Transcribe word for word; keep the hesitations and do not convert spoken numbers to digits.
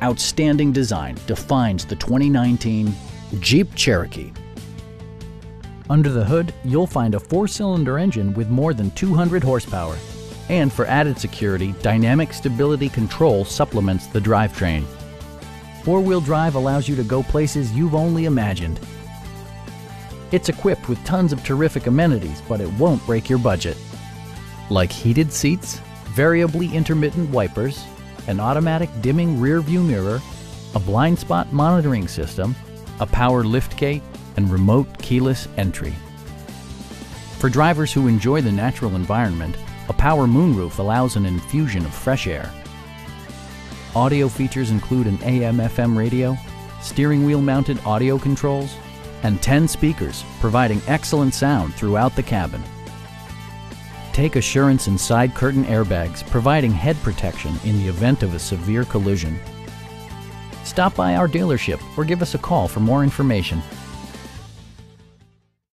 outstanding design defines the twenty nineteen Jeep Cherokee. Under the hood, you'll find a four-cylinder engine with more than two hundred horsepower. And for added security, dynamic stability control supplements the drivetrain. Four-wheel drive allows you to go places you've only imagined. It's equipped with tons of terrific amenities, but it won't break your budget. Like heated seats, variably intermittent wipers, an automatic dimming rear-view mirror, a blind spot monitoring system, a power liftgate, and remote keyless entry. For drivers who enjoy the natural environment, a power moonroof allows an infusion of fresh air. Audio features include an A M F M radio, steering wheel mounted audio controls, and ten speakers, providing excellent sound throughout the cabin. Take assurance in side curtain airbags, providing head protection in the event of a severe collision. Stop by our dealership or give us a call for more information.